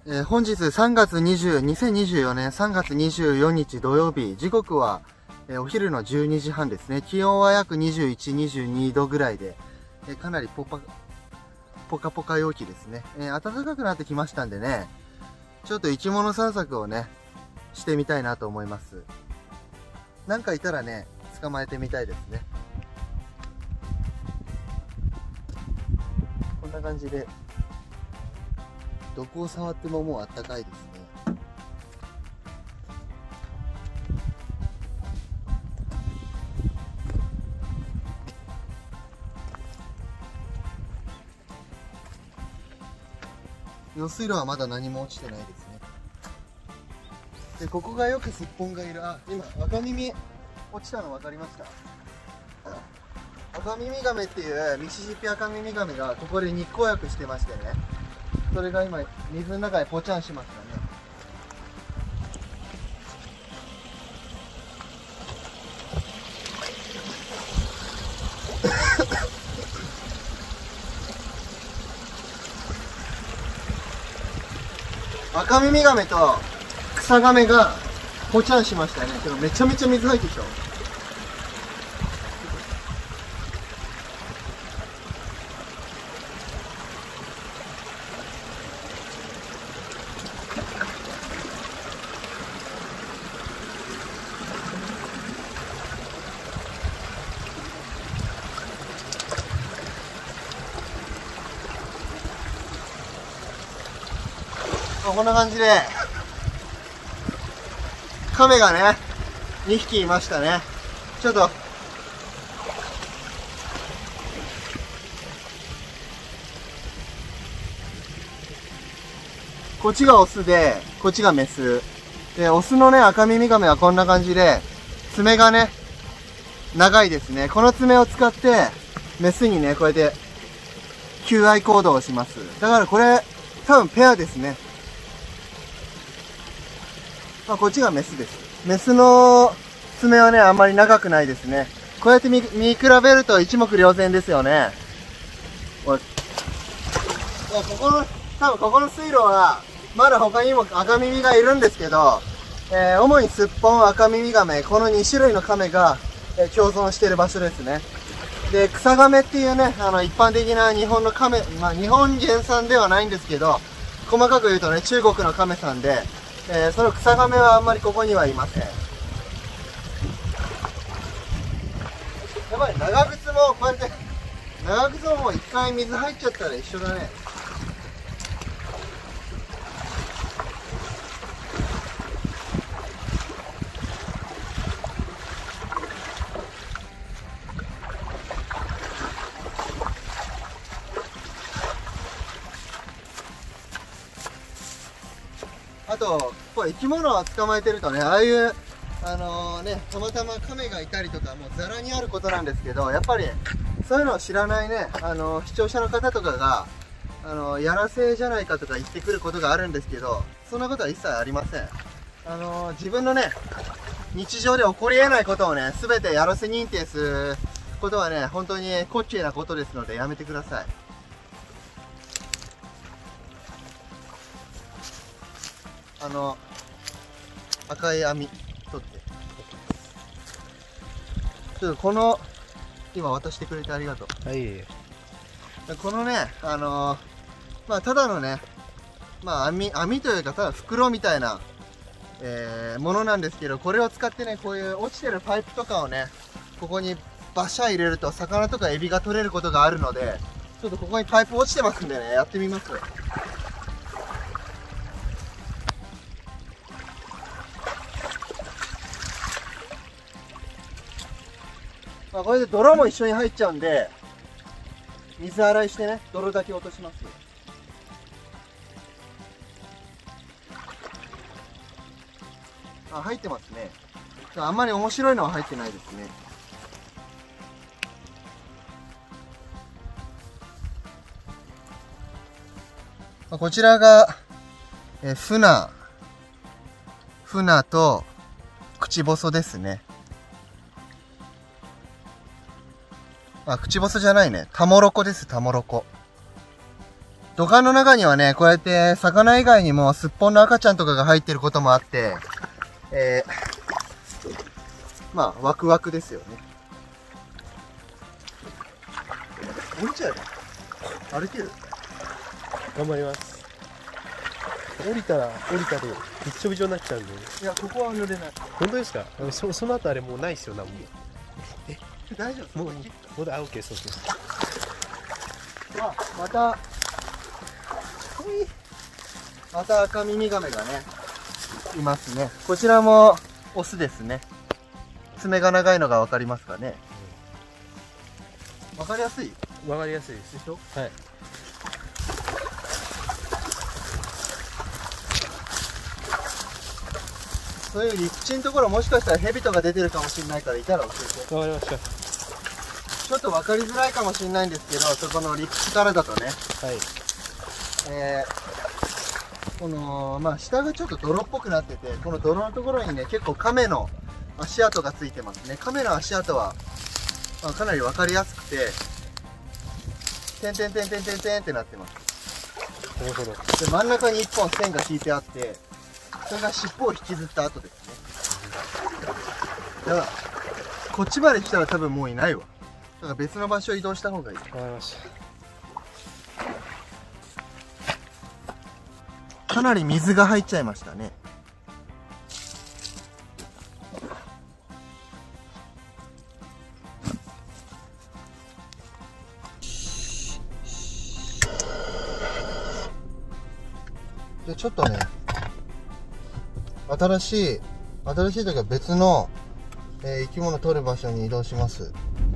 本日2024年3月24日土曜日、時刻は、お昼の12時半ですね。気温は約21、22度ぐらいで、かなりポカポカ陽気ですね。暖かくなってきましたんでね、ちょっと生き物散策をね、してみたいなと思います。なんかいたらね、捕まえてみたいですね。こんな感じで、どこを触ってももうあったかいですね。用水路はまだ何も落ちてないですね。で、ここがよくすっぽんがいる。あ、今赤耳落ちたの分かりました。赤耳ガメっていうミシシッピアカミミガメがここで日光浴してましてね、それが今水の中にポチャンしましたね。赤耳ガメと草ガメがポチャンしましたね。けどめちゃめちゃ水入ってきた。こんな感じでカメがね2匹いましたね。ちょっとこっちがオスでこっちがメスで、オスのね赤耳ガメはこんな感じで爪がね長いですね。この爪を使ってメスにねこうやって求愛行動をします。だからこれ多分ペアですね。こっちがメスです。メスの爪はね、あんまり長くないですね。こうやって見比べると一目瞭然ですよね。多分ここの水路は、まだ他にも赤耳がいるんですけど、主にスッポン、赤耳ガメ、この2種類のカメが、共存している場所ですね。で、草ガメっていうね、一般的な日本のカメ、日本原産ではないんですけど、細かく言うとね、中国のカメさんで、その草ガメはあんまりここにはいません。やっぱり長靴もこうやって長靴ももう一回水入っちゃったら一緒だね。あとこう生き物を捕まえてるとね、ああいうたまたまカメがいたりとかもうザラにあることなんですけど、やっぱりそういうのを知らないね視聴者の方とかがやらせじゃないかとか言ってくることがあるんですけど、そんなことは一切ありません。自分のね日常で起こり得ないことをね全てやらせ認定することはね本当に滑稽なことですのでやめてください。赤い網取ってちょっとこの今渡してくれてありがとう。はい。このねただのね網というかただ袋みたいな、ものなんですけど、これを使ってねこういう落ちてるパイプとかをねここにバシャ入れると魚とかエビが取れることがあるので、ちょっとここにパイプ落ちてますんでねやってみます。これで泥も一緒に入っちゃうんで水洗いしてね泥だけ落とします。入ってますね。あんまり面白いのは入ってないですね。こちらがフナとクチボソですね。あ、クチボスじゃないね。タモロコです、タモロコ。 土管の中にはね、こうやって魚以外にもすっぽんの赤ちゃんとかが入ってることもあって、まあ、ワクワクですよね。降りちゃうよ。歩ける？ 頑張ります。降りたでびっちょびちょになっちゃうんで。 いや、ここは濡れない。 本当ですか？その後あれもうないっすよ、なんも。 大丈夫？ もうあ、オッケー、そうそう。 またアカミミガメがね、いますね。こちらもオスですね。爪が長いのがわかりますかね。わかりやすい？ わかりやすいです。 でしょ？ はい。 そういう陸地のところ、もしかしたらヘビとか出てるかもしれないから、いたら教えて。 わかりました。 ちょっと分かりづらいかもしれないんですけど、そこの陸地からだとね、 はい。 この、まあ、下がちょっと泥っぽくなってて、この泥のところにね、結構亀の足跡がついてますね。亀の足跡は、まあ、かなり分かりやすくて、てんてんてんてんてんてんってなってます。 なるほど。 で、真ん中に1本線が引いてあって、それが尻尾を引きずった後ですね。だから、こっちまで来たら多分もういないわ。だから別の場所移動した方がいい。 わかりました。 かなり水が入っちゃいましたね。で、ちょっとね、新しいというか別の、生き物を取る場所に移動します。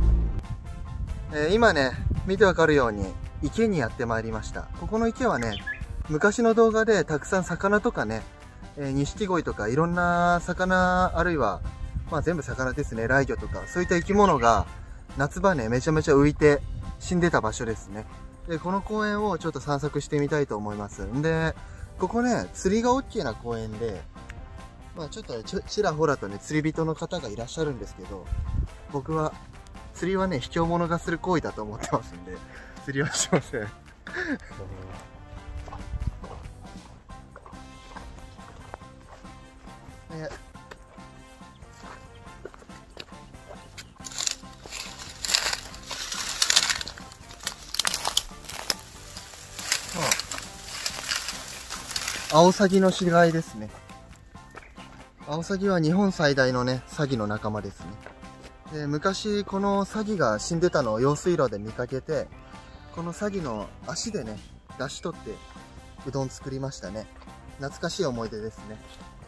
今ね、見てわかるように池にやってまいりました。ここの池はね、昔の動画でたくさん魚とかね、錦鯉とかいろんな魚、あるいは、まあ全部魚ですね、ライギョとか、そういった生き物が夏場ね、めちゃめちゃ浮いて死んでた場所ですね。で、この公園をちょっと散策してみたいと思います。んで、ここね、釣りが OK な公園で、まあちょっとね、ちらほらとね、釣り人の方がいらっしゃるんですけど、僕は、釣りはね、卑怯者がする行為だと思ってますんで、釣りはしません。アオサギの死骸ですね。アオサギは日本最大のね、サギの仲間ですね。で、昔このサギが死んでたのを用水路で見かけて、このサギの足でね、出し取ってうどん作りましたね。懐かしい思い出ですね。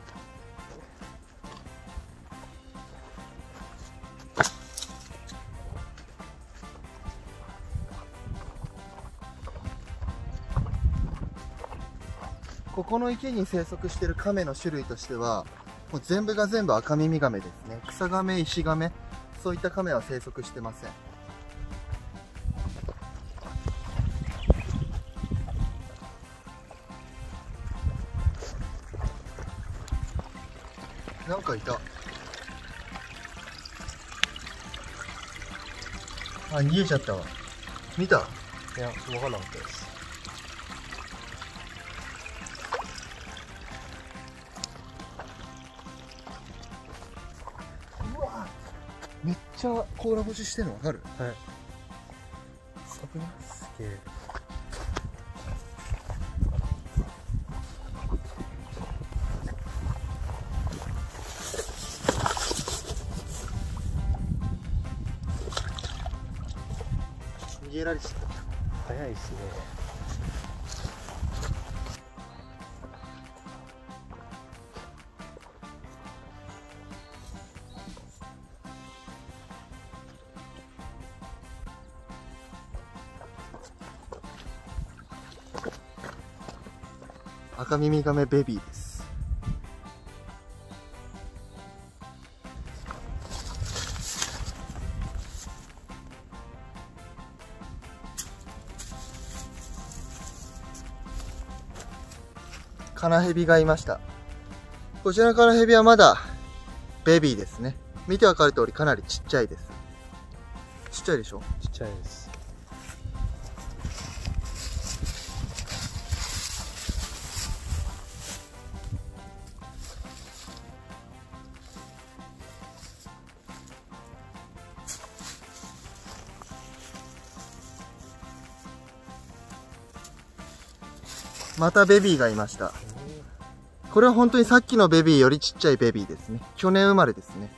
ここの池に生息しているカメの種類としては、もう全部が全部アカミミガメですね。草ガメ、石ガメ、そういったカメは生息してません。なんかいた。あ、逃げちゃったわ。見た？ いや、分かんなかったです。 うわ、めっちゃ甲羅干ししてるの分かる？ はい。 すごくない？ すげえ。 逃げられちゃった。 早いっすね。 アカミミガメベビーです。カナヘビがいました。こちらのカナヘビはまだベビーですね。見てわかる通りかなりちっちゃいです。ちっちゃいでしょ？ ちっちゃいです。 またベビーがいました。これは本当にさっきのベビーよりちっちゃいベビーですね。去年生まれですね。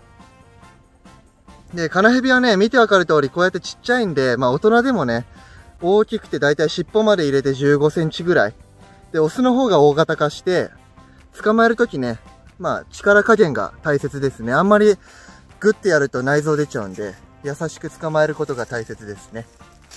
で、カナヘビはね、見てわかる通りこうやってちっちゃいんで、まあ大人でもね、大きくてだいたい尻尾まで入れて15センチぐらい。で、オスの方が大型化して、捕まえるときね、まあ力加減が大切ですね。あんまりグッてやると内臓出ちゃうんで、優しく捕まえることが大切ですね。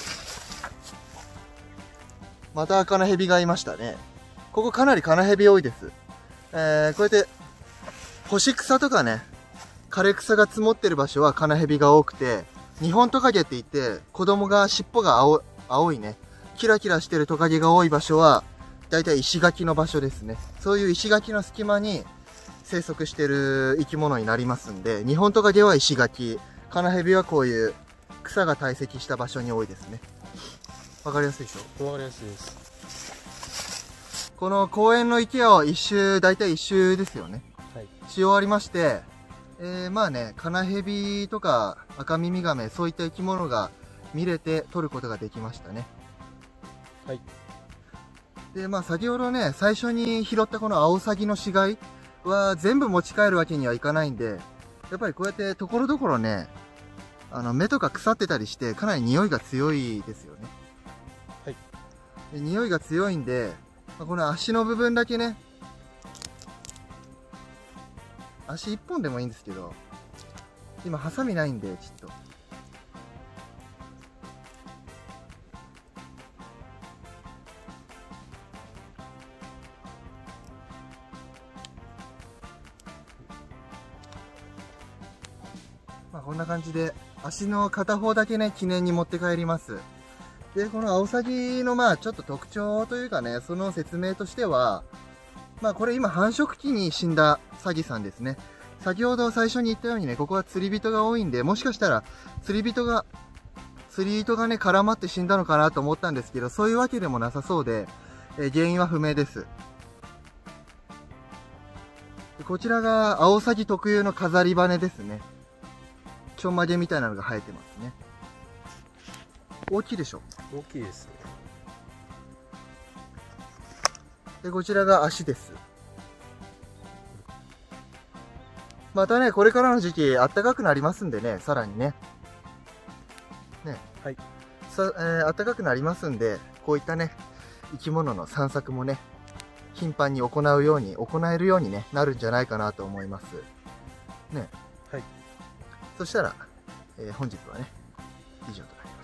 またカナヘビがいましたね。ここかなりカナヘビ多いです。こうやって干し草とかね、枯れ草が積もってる場所はカナヘビが多くて、日本トカゲって言って子供が尻尾が青いね、キラキラしてるトカゲが多い場所はだいたい石垣の場所ですね。そういう石垣の隙間に生息してる生き物になりますんで、日本トカゲは石垣、カナヘビはこういう草が堆積した場所に多いですね。わかりやすいでしょ？ わかりやすいです。 この公園の池を一周、だいたい一周ですよね。 はい。 し終わりまして、まあね、カナヘビとかアカミミガメ、そういった生き物が見れて撮ることができましたね。 はい。 で、まあ先ほどね、最初に拾ったこのアオサギの死骸は全部持ち帰るわけにはいかないんで、やっぱりこうやってところどころね、目とか腐ってたりしてかなり匂いが強いですよね。 はい。 で、匂いが強いんで、この足の部分だけね、足一本でもいいんですけど、今ハサミないんで、ちょっと。まあこんな感じで、足の片方だけね、記念に持って帰ります。で、このアオサギのまあちょっと特徴というかね、その説明としては、まあこれ今繁殖期に死んだサギさんですね。先ほど最初に言ったようにね、ここは釣り人が多いんで、もしかしたら釣り糸がね、絡まって死んだのかなと思ったんですけど、そういうわけでもなさそうで、原因は不明です。でこちらがアオサギ特有の飾り羽ですね。ちょんまげみたいなのが生えてますね。大きいでしょ？ 大きいですね。 で、こちらが足です。またね、これからの時期、暖かくなりますんでね、さらにね。ね。 はい。 暖かくなりますんで、こういったね、生き物の散策もね、頻繁に行えるようにね、なるんじゃないかなと思います。ね。 はい。 そしたら、本日はね、以上となります。